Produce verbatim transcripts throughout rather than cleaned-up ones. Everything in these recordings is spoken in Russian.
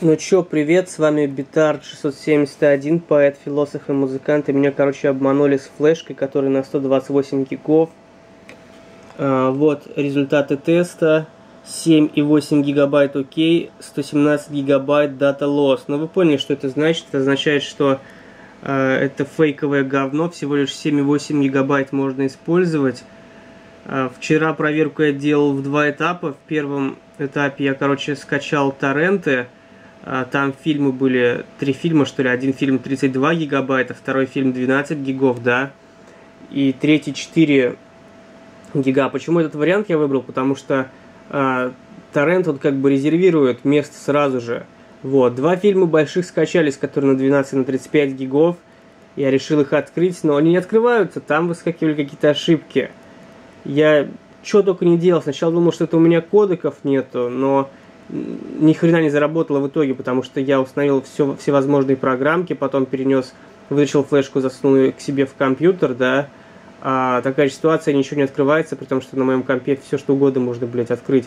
Ну чё, привет, с вами Битард шестьсот семьдесят один, поэт, философ и музыкант. И меня, короче, обманули с флешкой, которая на сто двадцать восемь гигов. А, вот результаты теста. семь и восемь гигабайт окей, сто семнадцать гигабайт data loss. Но вы поняли, что это значит? Это означает, что а, это фейковое говно, всего лишь семь и восемь гигабайт можно использовать. А, вчера проверку я делал в два этапа. В первом этапе я, короче, скачал торренты. Там фильмы были, три фильма, что ли, один фильм тридцать два гигабайта, второй фильм двенадцать гигов, да, и третий четыре гига. Почему этот вариант я выбрал? Потому что э, торрент вот как бы резервирует место сразу же. Вот, два фильма больших скачались, которые на двенадцать и на тридцать пять гигов. Я решил их открыть, но они не открываются, там выскакивали какие-то ошибки. Я что только не делал, сначала думал, что это у меня кодеков нету, но ни хрена не заработало в итоге, потому что я установил все, всевозможные программки, потом перенес, вытащил флешку, засунул ее к себе в компьютер, да, а такая ситуация, ничего не открывается, при том, что на моем компе все что угодно можно, блядь, открыть.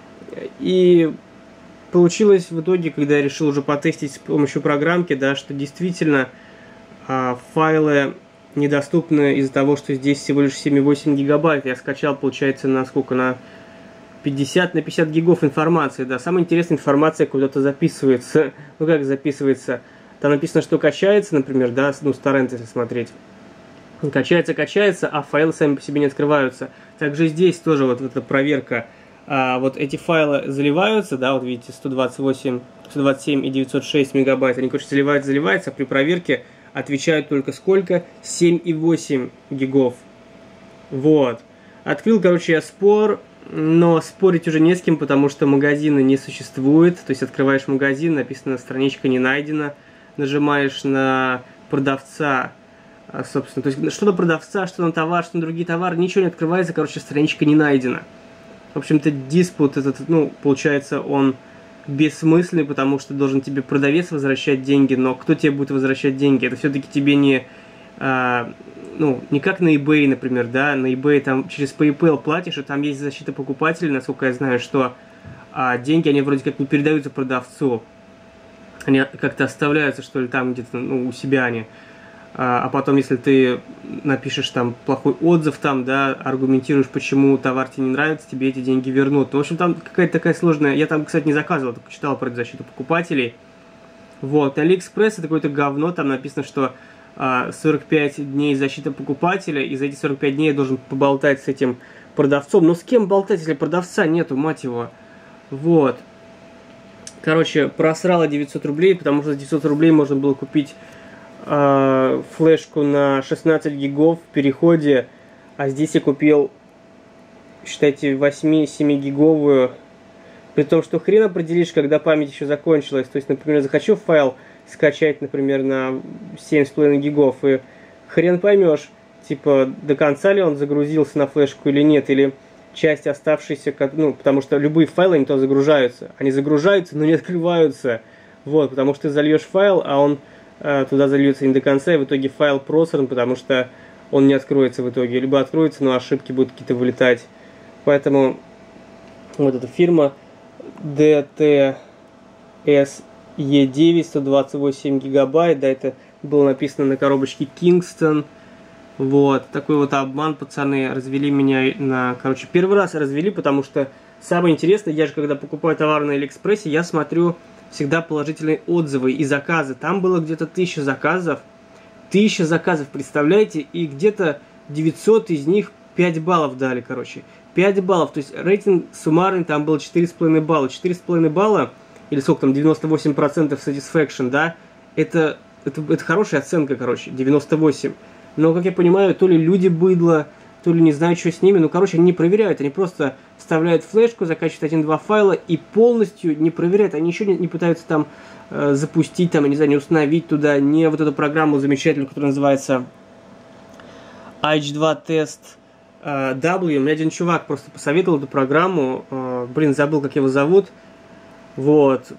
И получилось в итоге, когда я решил уже потестить с помощью программки, да, что действительно а, файлы недоступны из-за того, что здесь всего лишь семь и восемь гигабайт. Я скачал, получается, на сколько, на пятьдесят на пятьдесят гигов информации, да, самая интересная информация куда-то записывается. Ну как записывается? Там написано, что качается, например, да, ну с торрента если смотреть. Качается, качается, а файлы сами по себе не открываются. Также здесь тоже вот эта проверка. А, вот эти файлы заливаются, да, вот видите, сто двадцать восемь, сто двадцать семь и девятьсот шесть мегабайт. Они, короче, заливаются, заливаются, а при проверке отвечают только сколько? семь и восемь гигов. Вот. Открыл, короче, я спор. Но спорить уже не с кем, потому что магазина не существует. То есть открываешь магазин, написано «страничка не найдена». Нажимаешь на продавца, собственно. То есть что на продавца, что на товар, что на другие товары. Ничего не открывается, короче, страничка не найдена. В общем-то, диспут этот, ну, получается, он бессмысленный, потому что должен тебе продавец возвращать деньги. Но кто тебе будет возвращать деньги? Это все-таки тебе не... А, ну, не как на eBay, например, да, на eBay там через PayPal платишь, и там есть защита покупателей, насколько я знаю, что а, деньги, они вроде как не передаются продавцу, они как-то оставляются, что ли, там где-то, ну, у себя они, а, а потом, если ты напишешь там плохой отзыв, там, да, аргументируешь, почему товар тебе не нравится, тебе эти деньги вернут. Ну, в общем, там какая-то такая сложная, я там, кстати, не заказывал, только читал про защиту покупателей. Вот, на AliExpress это какое-то говно, там написано, что сорок пять дней защиты покупателя, и за эти сорок пять дней я должен поболтать с этим продавцом. Но с кем болтать, если продавца нету, мать его? Вот. Короче, просрало девятьсот рублей, потому что за девятьсот рублей можно было купить э, флешку на шестнадцать гигов в переходе, а здесь я купил, считайте, восемь-семь гиговую. При том, что хрен определишь, когда память еще закончилась. То есть, например, захочу файл скачать, например, на семь с половиной гигов, и хрен поймешь, типа, до конца ли он загрузился на флешку или нет, или часть оставшейся, ну, потому что любые файлы, они то загружаются. Они загружаются, но не открываются. Вот, потому что ты зальешь файл, а он э, туда зальется не до конца, и в итоге файл просран, потому что он не откроется в итоге. Либо откроется, но ошибки будут какие-то вылетать. Поэтому вот эта фирма ди ти эс и девять, сто двадцать восемь гигабайт, да, это было написано на коробочке Kingston. Вот, такой вот обман, пацаны, развели меня на, короче, первый раз развели, потому что самое интересное, я же когда покупаю товар на Алиэкспрессе, я смотрю всегда положительные отзывы и заказы. Там было где-то тысяча заказов, тысяча заказов, представляете, и где-то девятьсот из них пять баллов дали, короче. пять баллов, то есть рейтинг суммарный там был четыре с половиной балла. четыре с половиной балла, или сколько там, девяносто восемь процентов satisfaction, да, это, это, это хорошая оценка, короче, девяносто восемь. Но, как я понимаю, то ли люди быдло, то ли не знаю, что с ними, ну, короче, они не проверяют, они просто вставляют флешку, закачивают один-два файла и полностью не проверяют, они еще не, не пытаются там э, запустить, там, я не знаю, не установить туда, не вот эту программу замечательную, которая называется ай эйч два тест W. Мне один чувак просто посоветовал эту программу, э, блин, забыл, как его зовут. Вот,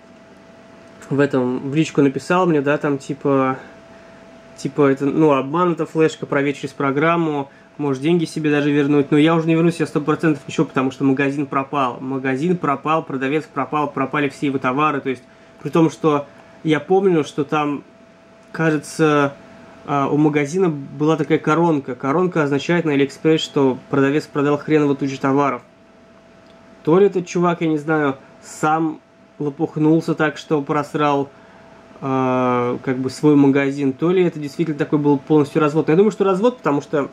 в этом, в личку написал мне, да, там, типа, типа, это, ну, обманута флешка, проверь через программу, можешь деньги себе даже вернуть, но я уже не верну себе сто процентов ничего, потому что магазин пропал, магазин пропал, продавец пропал, пропали все его товары, то есть При том, что я помню, что там, кажется, у магазина была такая коронка. Коронка означает на Алиэкспресс, что продавец продал хреново тучу товаров. То ли этот чувак, я не знаю, сам лопухнулся так, что просрал э, как бы свой магазин, то ли это действительно такой был полностью развод. Но я думаю, что развод, потому что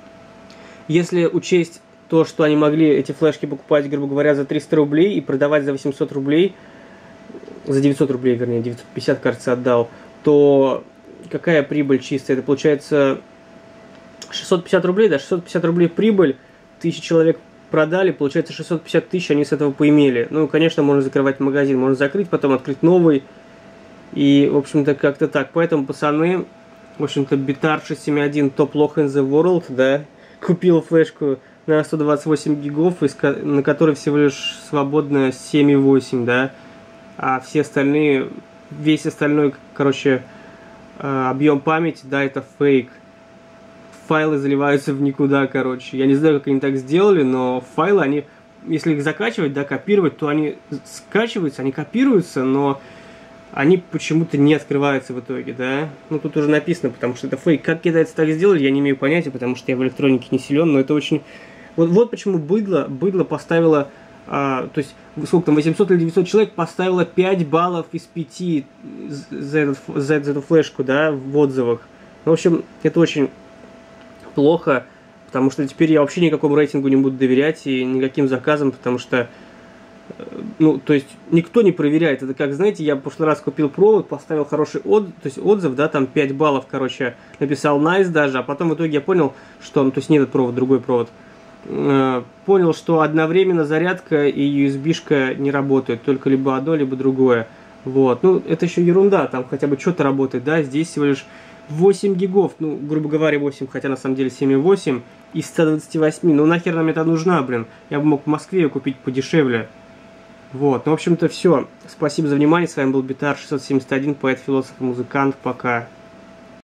если учесть то, что они могли эти флешки покупать, грубо говоря, за триста рублей и продавать за восемьсот рублей, за девятьсот рублей, вернее, девятьсот пятьдесят, кажется, отдал, то какая прибыль чистая? Это получается шестьсот пятьдесят рублей, да, шестьсот пятьдесят рублей прибыль, тысяча человек продали, получается шестьсот пятьдесят тысяч они с этого поимели. Ну, конечно, можно закрывать магазин, можно закрыть, потом открыть новый. И, в общем-то, как-то так. Поэтому, пацаны, в общем-то, Bitard шестьсот семьдесят один топ лох in the world, да, купил флешку на сто двадцать восемь гигов, на которой всего лишь свободно семь и восемь, да, а все остальные, весь остальной, короче, объем памяти, да, это фейк. Файлы заливаются в никуда, короче. Я не знаю, как они так сделали, но файлы, они, если их закачивать, да, копировать, то они скачиваются, они копируются, но они почему-то не открываются в итоге, да. Ну, тут уже написано, потому что это фейк. Как китайцы так сделали, я не имею понятия, потому что я в электронике не силен, но это очень... Вот, вот почему быдло, быдло поставило, а, то есть, сколько там, восемьсот или девятьсот человек поставило пять баллов из пяти за, этот, за, за эту флешку, да, в отзывах. В общем, это очень плохо, потому что теперь я вообще никакому рейтингу не буду доверять и никаким заказам, потому что, ну, то есть, никто не проверяет. Это как, знаете, я в прошлый раз купил провод, поставил хороший от, то есть отзыв, да, там пять баллов, короче, написал nice даже, а потом в итоге я понял, что, ну, то есть не этот провод, другой провод, э, понял, что одновременно зарядка и ю эс би-шка не работают, только либо одно, либо другое. Вот, ну, это еще ерунда, там хотя бы что-то работает, да, здесь всего лишь восемь гигов, ну, грубо говоря, восемь, хотя на самом деле семь и восемь, из ста двадцати восьми, ну, нахер нам это нужна, блин, я бы мог в Москве ее купить подешевле. Вот, ну, в общем-то, все, спасибо за внимание, с вами был Bitard шестьсот семьдесят один, поэт, философ и музыкант, пока.